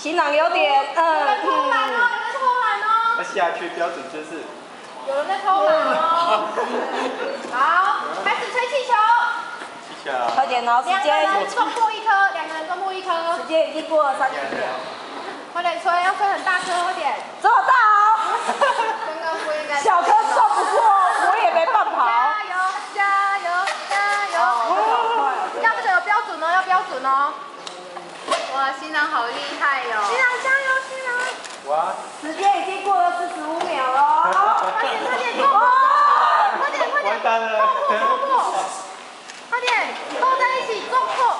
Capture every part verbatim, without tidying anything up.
新郎有点，嗯有人偷懒哦，有人偷懒哦。 那下去标准姿势。 有人在偷懒哦。好，开始吹气球。 气球。 快点哦，时两个间。 人中破一颗，两个人中破一颗。 时间已经过了三十秒。 快点吹，要吹很大颗，快点。 这么大哦。 刚刚不应该。 小颗撞不过，我也没办法。 加油，加油，加油！要这个有标准哦，要标准哦。哇，新郎好厉害哟！新郎加油，新郎！ 哇！ 时间已经过了四十五秒了。 快点，快点，中破！快点，快点！ 完蛋了！ 中破，中破！快点，抱在一起，中破！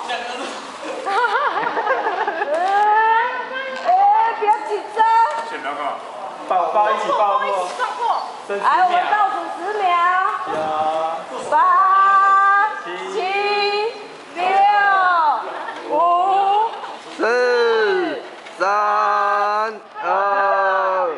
哎，不要紧张。 选哪个？抱抱一起抱过。 撞破！ 来，我们倒数十秒。 九。 八。七。六。五。 四。三。二。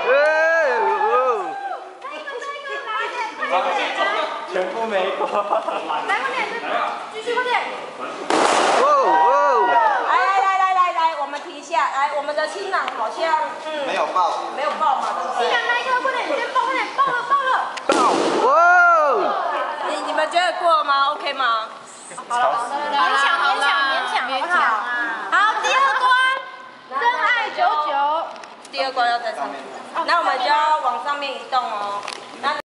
全部没过。 来，快点，继续，快点！ 哦哦！ 来来来来来来，我们停一下。来，我们的新郎好像嗯没有爆， 没有爆嘛，对不对？ 新郎那一个，快点，你先抱，快点，抱了，抱了！ 爆！哇！ 你你们觉得过了吗 ？OK 吗？ 好了，勉强，勉强，勉强，好不好？好，第二关，真爱九九。 第二关要在上面，那我们就要往上面移动哦。那